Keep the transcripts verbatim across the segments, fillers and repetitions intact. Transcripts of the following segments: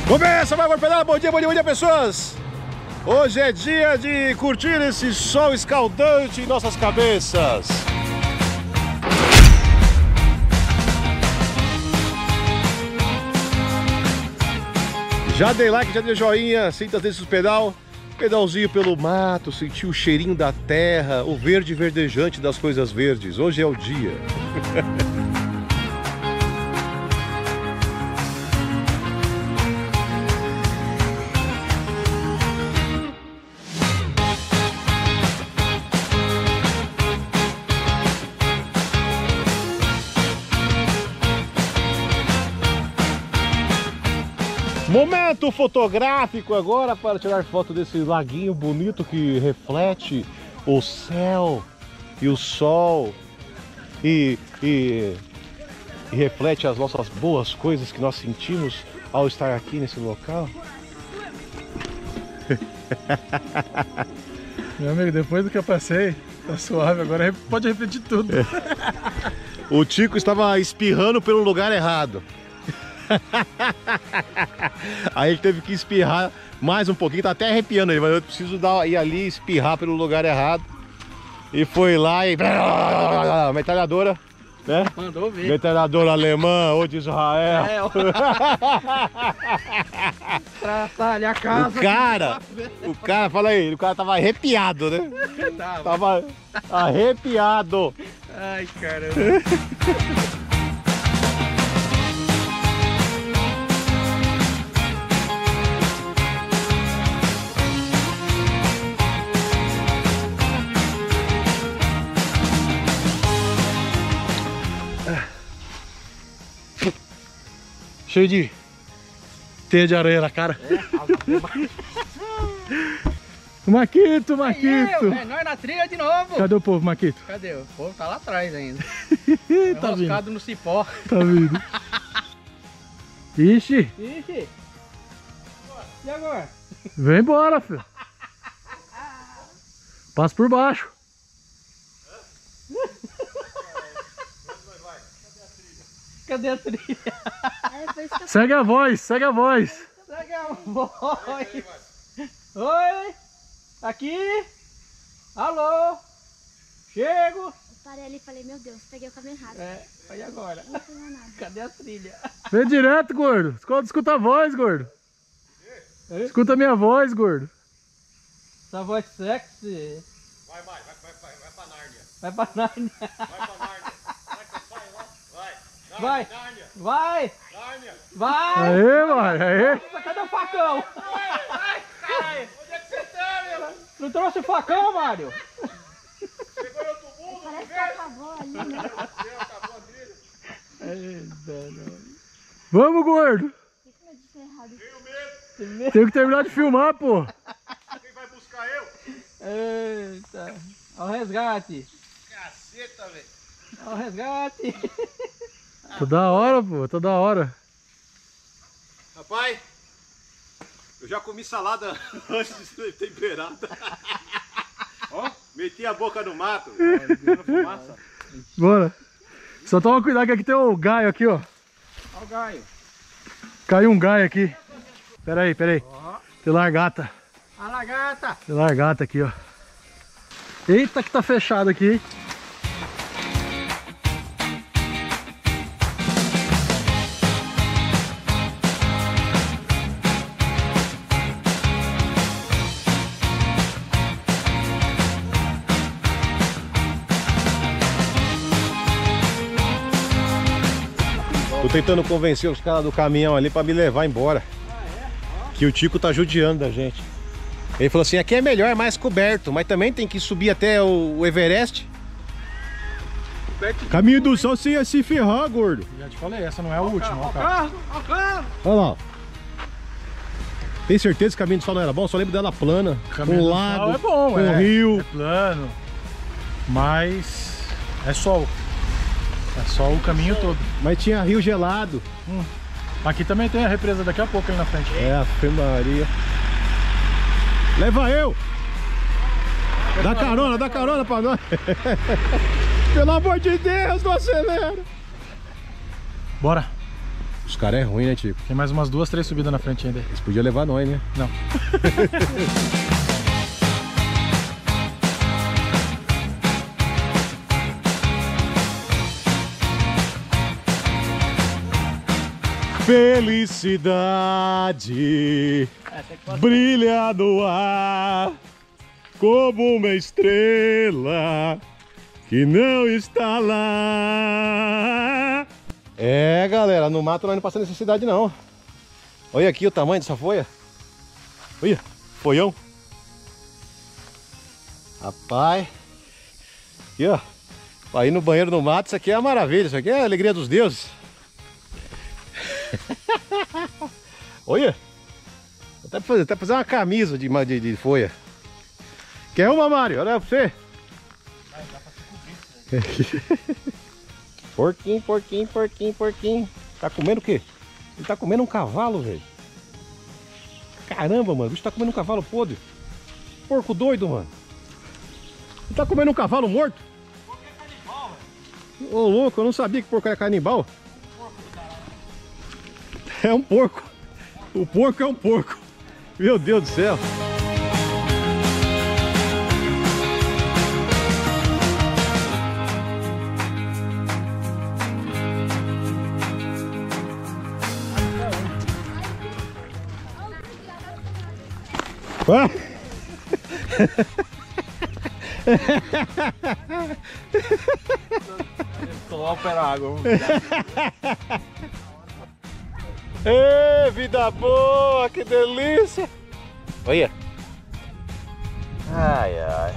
Começa, vai por pedal, bom dia, bom dia, bom dia, pessoas! Hoje é dia de curtir esse sol escaldante em nossas cabeças. Já dei like, já dei joinha, sinta dentro do pedal. Pedalzinho pelo mato, sentir o cheirinho da terra, o verde verdejante das coisas verdes. Hoje é o dia. Momento fotográfico agora para tirar foto desse laguinho bonito que reflete o céu e o sol e, e, e reflete as nossas boas coisas que nós sentimos ao estar aqui nesse local. Meu amigo, depois do que eu passei, tá suave, agora pode refletir tudo. O Tico estava espirrando pelo lugar errado. Aí ele teve que espirrar mais um pouquinho, tá até arrepiando ele, mas eu preciso dar, ir ali espirrar pelo lugar errado. E foi lá e... metralhadora, né? Mandou ver. Metralhadora alemã ou de Israel. Traçalha a casa. O cara, o cara, fala aí, o cara tava arrepiado, né? Tava. Tava arrepiado. Ai, caramba. Cheio de teia de areia na cara. É, Maquito, Maquito! É nós na trilha de novo! Cadê o povo, Maquito? Cadê? O povo tá lá atrás ainda. Tá vindo. No cipó. Tá vindo. Ixi! Ixi! E agora? Vem embora, filho! Passa por baixo! Cadê a trilha? Segue a voz, segue a voz. Segue a voz. Oi, aqui. Alô. Chego. Eu parei ali e falei, meu Deus, peguei o caminho errado. É, e agora? Não tem mais nada. Cadê a trilha? Vem direto, gordo. Escuta, escuta a voz, gordo. Escuta a minha voz, gordo. Essa voz sexy. Vai, vai, vai, vai, vai, vai pra Nárnia. Vai pra Nárnia. Vai pra Nárnia. Vai, vai, vai! Aê, mano, aê! Cadê o facão? Vai, vai, caralho! Onde é que você tá, meu? Não trouxe o facão, Mário? Chegou em outro mundo, parece que acabou ali, né? Acabou a trilha. Vamos, gordo! Por que eu disse errado? Tenho medo. Tenho que terminar de filmar, pô! Quem vai buscar eu? Eita! Olha o resgate! Caceta, velho! Olha o resgate! Toda hora, pô, toda hora. Rapaz, eu já comi salada antes de ser temperada. Ó, meti a boca no mato. Bora. Só toma cuidado que aqui tem um gaio aqui, ó. Olha o gaio. Caiu um gaio aqui. Pera aí, pera aí. Tem largata. A lagarta. Tem largata aqui, ó. Eita que tá fechado aqui, hein? Tô tentando convencer os caras do caminhão ali pra me levar embora. Que o Tico tá judiando da gente. Ele falou assim, aqui é melhor, é mais coberto, mas também tem que subir até o Everest. Caminho do sol você ia se ferrar, gordo. Já te falei, essa não é a última, ó, cara. Carro, ó o carro. Olha lá. Tem certeza que o caminho do sol não era bom? Só lembro dela plana, com um lago, é bom, com um é, rio. É plano, mas é sol. É só o caminho todo. Mas tinha rio gelado. Hum. Aqui também tem a represa daqui a pouco ali na frente. É, a Ave Maria. Leva eu! Dá carona, dá carona pra nós. Pelo amor de Deus, não acelera. Bora. Os caras é ruim, né, Tico? Tem mais umas duas, três subidas na frente ainda. Eles podiam levar nós, né? Não. Felicidade brilha no ar como uma estrela que não está lá. É, galera, no mato nós não passamos necessidade não. Olha aqui o tamanho dessa folha. Olha, folhão. Rapaz. Aqui, ó. Pra ir no banheiro no mato, isso aqui é uma maravilha. Isso aqui é a alegria dos deuses. Olha. Até pra fazer, até pra fazer uma camisa de, de, de folha. Quer uma, Mário? Olha pra você. Porquinho, porquinho, porquinho, porquinho. Tá comendo o quê? Ele tá comendo um cavalo, velho. Caramba, mano. O bicho tá comendo um cavalo podre. Porco doido, mano. Ele tá comendo um cavalo morto? Porco é canibal, velho. Ô, louco, eu não sabia que porco era canibal. Porco do caralho. É um porco. O porco é um porco. Meu Deus do céu. Ah! Tomar o pé na água. Ê, vida boa, que delícia! Olha! Ai, ai!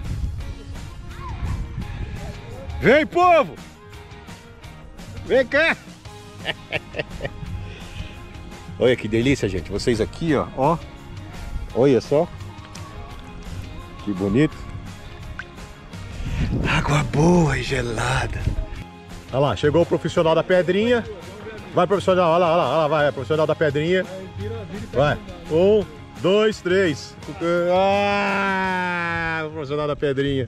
Vem, povo! Vem cá! Olha que delícia, gente! Vocês aqui, ó, ó! Olha só! Que bonito! Água boa e gelada! Olha lá, chegou o profissional da pedrinha. Vai, profissional, olha lá, olha lá, olha lá, vai, é, profissional da pedrinha. Vai, um, dois, três. Ah, o profissional da pedrinha.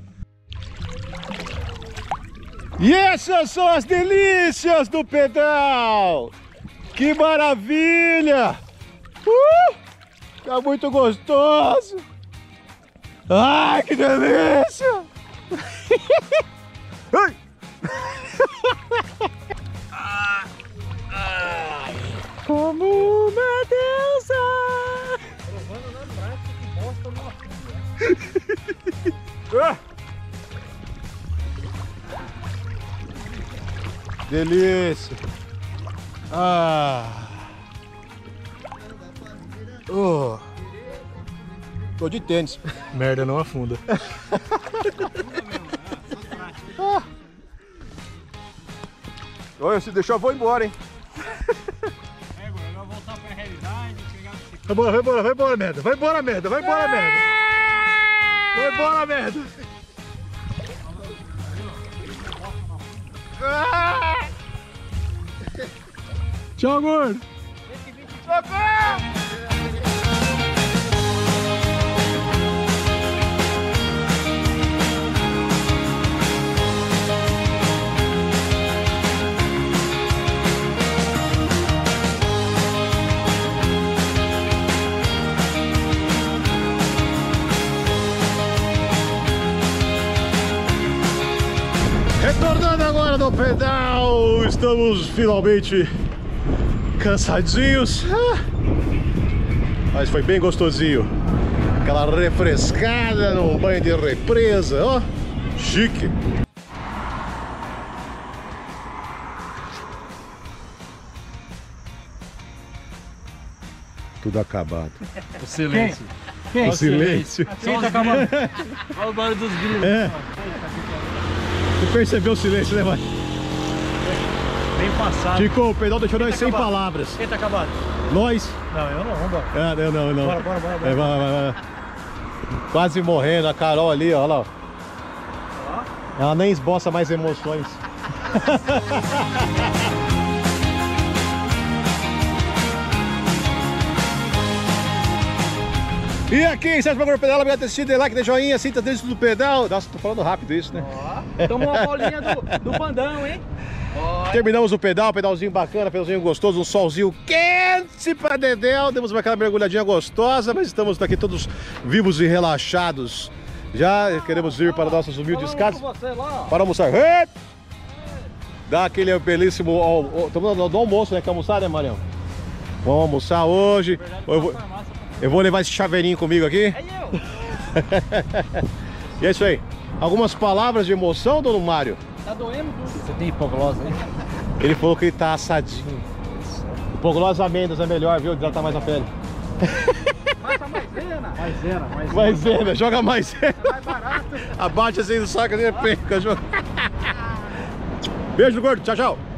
E essas são as delícias do pedal. Que maravilha. Uh, tá muito gostoso. Ai, que delícia. Ai. Como uma deusa! Provando na prática que bosta numa fuga. Delícia! Ah! Oh. Tô de tênis. Merda não afunda. Ah. Olha, se deixar eu vou embora, hein? Vai embora, vai embora, vai embora, merda. Vai embora, merda. Vai embora, merda. Vai embora, merda. Tchau, gordo. Retornando agora do pedal, estamos finalmente cansadinhos, ah, mas foi bem gostosinho. Aquela refrescada num banho de represa, ó, chique. Tudo acabado. O silêncio. Quem? O silêncio. Quem tá acabando? Olha o barulho dos grilos. É. Você percebeu o silêncio, né, vai? Bem passado. Tico, o pedal deixou nós tá sem acabado? palavras. Quem tá acabado? Nós. Não, eu não, vambora. Ah, não, não, não. Bora, bora, bora. bora. É, vai, vai, vai. Quase morrendo, a Carol ali, ó, olha lá. Ela nem esboça mais emoções. E aqui, Sérgio Bagulho Pedal, obrigado por ter assistido, dê like, dê joinha, sinta dentro do pedal. Nossa, tô falando rápido isso, né? Ó, tomou uma bolinha do, do bandão, hein? Terminamos o pedal, pedalzinho bacana, pedalzinho gostoso, um solzinho quente pra dedéu. Demos uma aquela mergulhadinha gostosa, mas estamos aqui todos vivos e relaxados. Já queremos ir para nossas humildes casas para almoçar. Ei! Dá aquele belíssimo... Estamos no almoço, né? Quer almoçar, né, Marião? Vamos almoçar hoje. Eu vou, eu vou levar esse chaveirinho comigo aqui. E é isso aí. Algumas palavras de emoção, dono Mário? Tá doendo tudo. Você tem hipoglose aí? Ele falou que ele tá assadinho. Hipoglose amêndoas é melhor, viu? Hidratar mais a pele. Passa maisena. Maisena, maisena. Maisena, joga maisena. É mais barato. Abate assim do saco, assim, penca. Beijo no gordo, tchau, tchau.